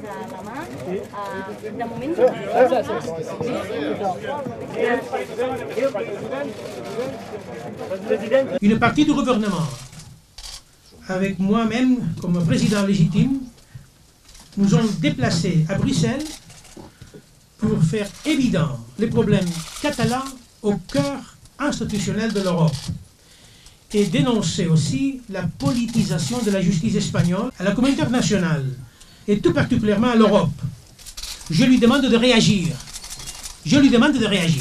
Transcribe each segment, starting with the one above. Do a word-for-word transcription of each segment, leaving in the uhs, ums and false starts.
la mà. De moment... Une partie du gouvernement, avec moi-même comme président légitime, nous ont déplacés à Bruxelles pour faire évident les problèmes catalans au cœur institutionnel de l'Europe et dénoncer aussi la politisation de la justice espagnole à la communauté internationale et tout particulièrement à l'Europe. Je lui demande de réagir. Je lui demande de réagir.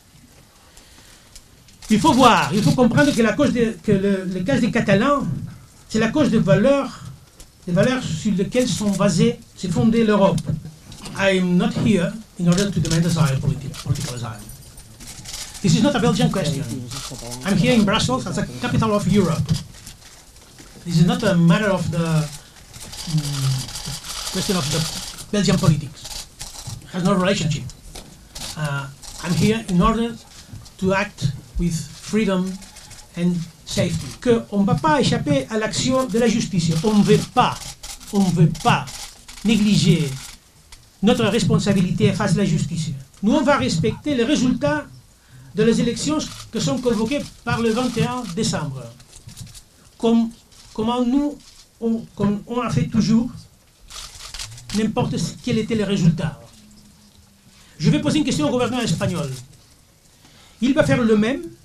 Il faut voir, il faut comprendre que, la cause de, que le, le cas des Catalans, c'est la cause de valeurs, des valeurs sur lesquelles sont basées, s'est fondée l'Europe. I am not here in order to demand asylum, political asylum. This is not a Belgian question. I'm here in Brussels as the capital of Europe. This is not a matter of the um, question of the Belgian politics. It has no relationship. Uh, I'm here in order to act with freedom and safety. Qu'on ne va pas échapper à l'action de la justice. On ne veut pas, on ne veut pas négliger notre responsabilité face à la justice. Nous, on va respecter les résultats de les élections qui sont convoquées par le vingt et un décembre. Comme, comment nous, on, comme on a fait toujours, n'importe quel était le résultat. Je vais poser une question au gouvernement espagnol. Il va faire le même